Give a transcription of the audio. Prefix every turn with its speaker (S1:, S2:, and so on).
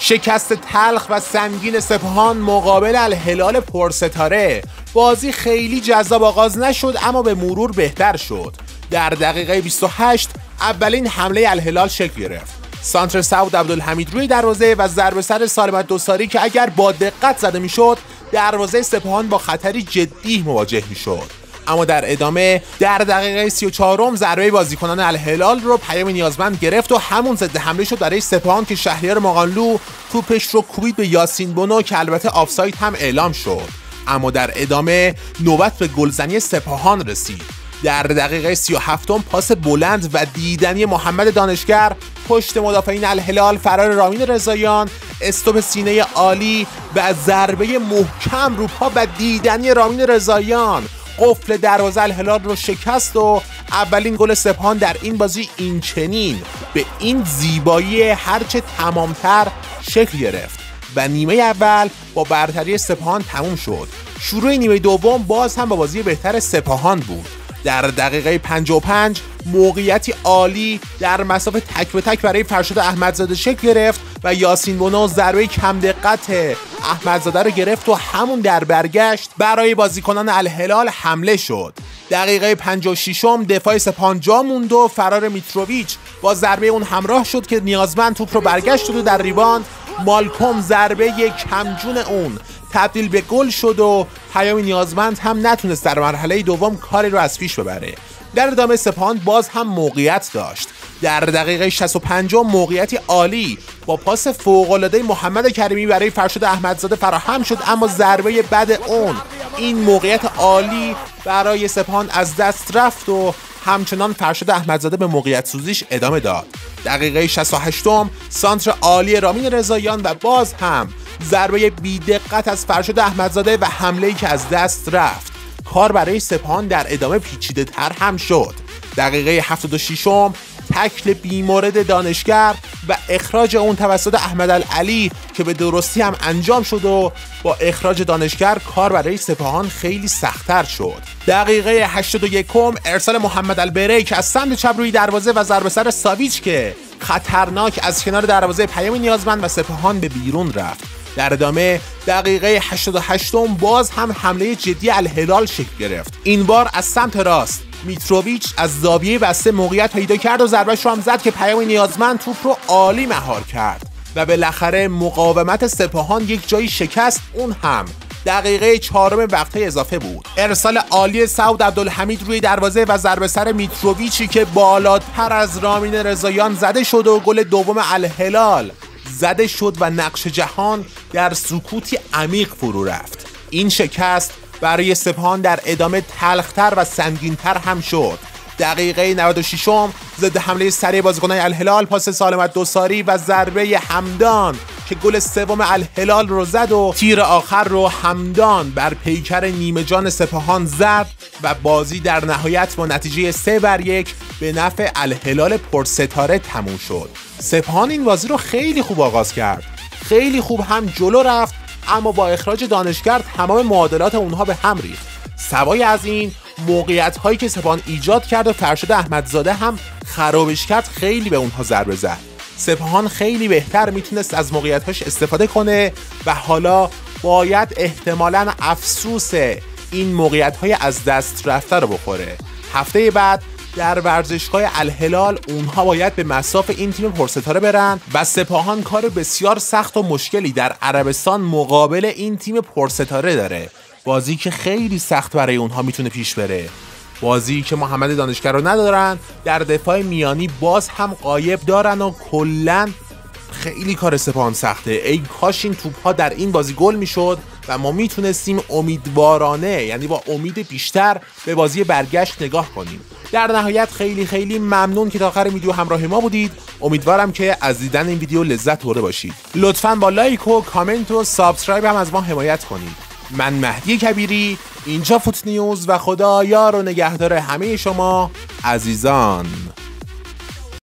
S1: شکست تلخ و سنگین سپاهان مقابل الهلال پرستاره. بازی خیلی جذاب آغاز نشد اما به مرور بهتر شد. در دقیقه 28 اولین حمله الهلال شکل گرفت. سانتر سعود عبدالحمید روی دروازه و ضربه سر سالمت دوساری که اگر با دقت زده میشد دروازه سپاهان با خطری جدی مواجه میشد. اما در ادامه در دقیقه 34 ضربه بازیکنان الهلال رو پیام نیازمند گرفت و همون ضد حمله شد برای سپاهان که شهریار ماقانلو توپش رو کوبید به یاسین بونو که البته آفساید هم اعلام شد. اما در ادامه نوبت به گلزنی سپاهان رسید. در دقیقه 37 پاس بلند و دیدنی محمد دانشگر پشت مدافعین الهلال فرار رامین رضاییان، استوپ سینه عالی و ضربه محکم رو پا و دیدنی رامین رضاییان قفل دروازه الهلال رو شکست و اولین گل سپاهان در این بازی این چنین به این زیبایی هرچه تمامتر شکل گرفت و نیمه اول با برتری سپاهان تموم شد. شروع نیمه دوم باز هم با بازی بهتر سپاهان بود. در دقیقه 55 موقعیتی عالی در مسافه تک به تک برای فرشاد احمدزاده شکل گرفت و یاسین بونو ضربه کم دقت احمدزاده رو گرفت و همون در برگشت برای بازیکنان الهلال حمله شد. دقیقه 56 دفاع سپاهان جا موند و فرار میتروویچ با ضربه اون همراه شد که نیازمند توپ رو برگشت و در ریباند مالکوم ضربه کمجون اون تبدیل به گل شد و پیام نیازمند هم نتونست در مرحله دوم کاری رو از پیش ببره. در ادامه سپاهان باز هم موقعیت داشت. در دقیقه 65 موقعیتی عالی با پاس فوق‌العاده محمد کریمی برای فرشاد احمدزاده فراهم شد اما ضربه بعد اون این موقعیت عالی برای سپاهان از دست رفت و همچنان فرشاد احمدزاده به موقعیت سوزیش ادامه داد. دقیقه 68 سانتر عالی رامین رضاییان و باز هم ضربه بی‌دقت از فرشاد احمدزاده و حمله‌ای که از دست رفت. کار برای سپاهان در ادامه پیچیده تر هم شد. دقیقه 76 تکل بیمورد دانشگر و اخراج اون توسط احمدالعلی که به درستی هم انجام شد و با اخراج دانشگر کار برای سپاهان خیلی سخت‌تر شد. دقیقه 81 ارسال محمد البری که از سمت چپ روی دروازه و ضربه سر ساویچ که خطرناک از کنار دروازه پیام نیازمند و سپاهان به بیرون رفت. در ادامه دقیقه 88 باز هم حمله جدی الهلال شکل گرفت. این بار از سمت راست میتروویچ از زاویه بسته موقعیت پیدا کرد و ضربه‌اش رو هم زد که پیام نیازمند توپ رو عالی مهار کرد و بالاخره مقاومت سپاهان یک جایی شکست. اون هم دقیقه 4 وقت اضافه بود. ارسال عالی سعود عبدالحمید روی دروازه و ضربه سر میتروویچی که بالاتر از رامین رضاییان زده شد و گل دوم الهلال زده شد و نقش جهان در سکوتی عمیق فرو رفت. این شکست برای سپاهان در ادامه تلختر و سنگینتر هم شد. دقیقه 96 ضد حمله سریع بازیکنان الهلال پاس سالمت دوساری و ضربه حمدان که گل سوم الهلال رو زد و تیر آخر رو حمدان بر پیکر نیمه جان سپاهان زد و بازی در نهایت با نتیجه 3-1 به نفع الهلال پرستاره تموم شد. سپاهان این بازی رو خیلی خوب آغاز کرد، خیلی خوب هم جلو رفت اما با اخراج دانشگر تمام معادلات اونها به هم ریخت. سوای از این موقعیت هایی که سپاهان ایجاد کرد و فرشاد احمدزاده هم خرابش کرد خیلی به اونها ضربه زد. سپاهان خیلی بهتر میتونست از موقعیت‌هاش استفاده کنه و حالا باید احتمالاً افسوس این موقعیت‌های از دست رفته رو بخوره. هفته بعد در ورزشگاه الهلال اونها باید به مصاف این تیم پرستاره برن و سپاهان کار بسیار سخت و مشکلی در عربستان مقابل این تیم پرستاره داره. بازی که خیلی سخت برای اونها میتونه پیش بره. بازی که محمد دانشگر رو ندارن، در دفاع میانی باز هم غایب دارن و کلن خیلی کار سپاهان سخته. ای کاش این توپ‌ها در این بازی گل میشد و ما میتونستیم امیدوارانه، یعنی با امید بیشتر به بازی برگشت نگاه کنیم. در نهایت خیلی ممنون که تا آخر ویدیو همراه ما بودید. امیدوارم که از دیدن این ویدیو لذت برده باشید. لطفاً با لایک و کامنت و سابسکرایب هم از ما حمایت کنید. من مهدی کبیری، اینجا فوت نیوز و خدا یار و نگهدار همه شما عزیزان.